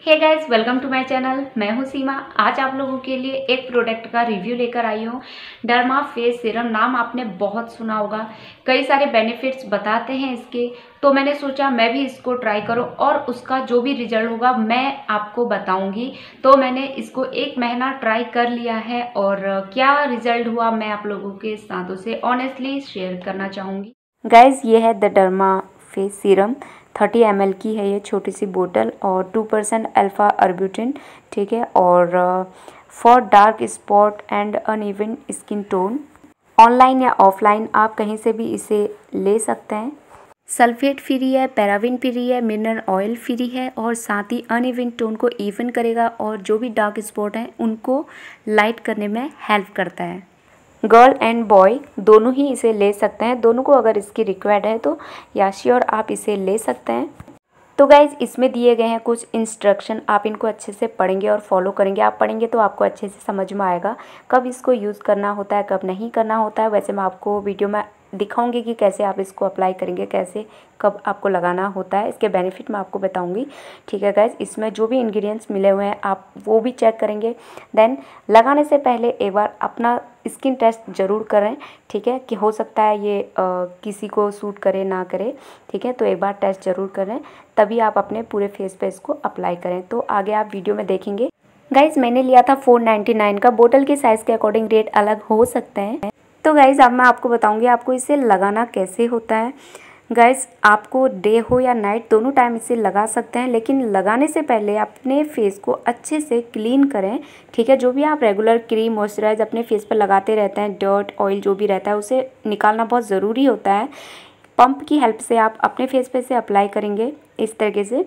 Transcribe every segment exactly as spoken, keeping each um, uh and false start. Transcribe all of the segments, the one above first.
Hey guys, welcome to my channel. मैं हूं सीमा। आज आप लोगों के लिए एक प्रोडक्ट का रिव्यू लेकर आई हूं। डर्मा फेस सीरम, नाम आपने बहुत सुना होगा। कई सारे बेनिफिट्स बताते हैं इसके, तो मैंने सोचा मैं भी इसको ट्राई करूं और उसका जो भी रिजल्ट होगा मैं आपको बताऊंगी। तो मैंने इसको एक महीना ट्राई कर लिया है और क्या रिजल्ट हुआ मैं आप लोगों के साथों से ऑनेस्टली शेयर करना चाहूँगी। गाइज, ये है the derma face serum. Thirty M L की है ये छोटी सी बोतल और टू परसेंट अल्फा अर्ब्यूटिन, ठीक है। और for dark spot and uneven skin tone, online या ऑफलाइन आप कहीं से भी इसे ले सकते हैं। सल्फेट फ्री है, पैराबिन फ्री है, मिनरल ऑयल फ्री है और साथ ही अनइवन टोन को इवन करेगा और जो भी डार्क स्पॉट हैं उनको लाइट करने में हेल्प करता है। गर्ल एंड बॉय दोनों ही इसे ले सकते हैं। दोनों को अगर इसकी रिक्वायर्ड है तो या श्योर आप इसे ले सकते हैं। तो गाइज, इसमें दिए गए हैं कुछ इंस्ट्रक्शन, आप इनको अच्छे से पढ़ेंगे और फॉलो करेंगे। आप पढ़ेंगे तो आपको अच्छे से समझ में आएगा कब इसको यूज़ करना होता है, कब नहीं करना होता है। वैसे मैं आपको वीडियो में दिखाऊंगी कि कैसे आप इसको अप्लाई करेंगे, कैसे कब आपको लगाना होता है। इसके बेनिफिट मैं आपको बताऊंगी, ठीक है गाइज। इसमें जो भी इंग्रेडिएंट्स मिले हुए हैं आप वो भी चेक करेंगे। देन लगाने से पहले एक बार अपना स्किन टेस्ट ज़रूर करें, ठीक है, कि हो सकता है ये आ, किसी को सूट करे ना करे, ठीक है। तो एक बार टेस्ट ज़रूर करें, तभी आप अपने पूरे फेस पे इसको अप्लाई करें। तो आगे आप वीडियो में देखेंगे। गाइज, मैंने लिया था फोर नाइन्टी नाइन का। बोतल के साइज़ के अकॉर्डिंग रेट अलग हो सकते हैं। तो गाइज़, अब मैं आपको बताऊंगी आपको इसे लगाना कैसे होता है। गाइज़, आपको डे हो या नाइट दोनों टाइम इसे लगा सकते हैं, लेकिन लगाने से पहले अपने फेस को अच्छे से क्लीन करें, ठीक है। जो भी आप रेगुलर क्रीम मॉइस्चराइज अपने फेस पर लगाते रहते हैं, डर्ट ऑयल जो भी रहता है उसे निकालना बहुत ज़रूरी होता है। पंप की हेल्प से आप अपने फेस पे इसे अप्लाई करेंगे इस तरीके से,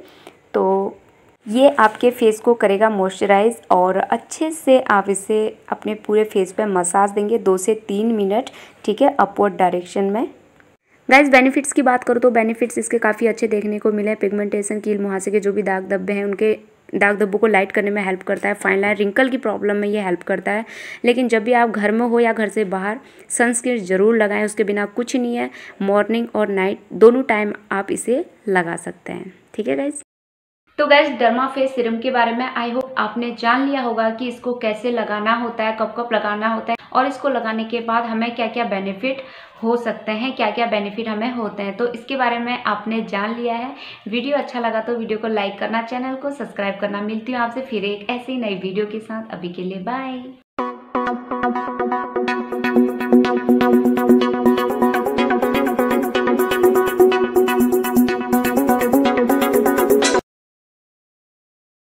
तो ये आपके फेस को करेगा मॉइस्चराइज और अच्छे से आप इसे अपने पूरे फेस पे मसाज देंगे दो से तीन मिनट, ठीक है, अपवर्ड डायरेक्शन में। गाइस, बेनिफिट्स की बात करो तो बेनिफिट्स इसके काफ़ी अच्छे देखने को मिले। पिगमेंटेशन, कील मुहासे के जो भी दाग धब्बे हैं उनके दाग धब्बों को लाइट करने में हेल्प करता है। फाइन लाइन रिंकल की प्रॉब्लम में ये हेल्प करता है। लेकिन जब भी आप घर में हो या घर से बाहर, सनस्क्रीन ज़रूर लगाएं, उसके बिना कुछ नहीं है। मॉर्निंग और नाइट दोनों टाइम आप इसे लगा सकते हैं, ठीक है गाइस। तो गैस, डर्मा फेस सीरम के बारे में आई होप आपने जान लिया होगा कि इसको कैसे लगाना होता है, कब कब लगाना होता है और इसको लगाने के बाद हमें क्या क्या बेनिफिट हो सकते हैं, क्या क्या बेनिफिट हमें होते हैं। तो इसके बारे में आपने जान लिया है। वीडियो अच्छा लगा तो वीडियो को लाइक करना, चैनल को सब्सक्राइब करना। मिलती हूँ आपसे फिर एक ऐसी नई वीडियो के साथ। अभी के लिए बाय।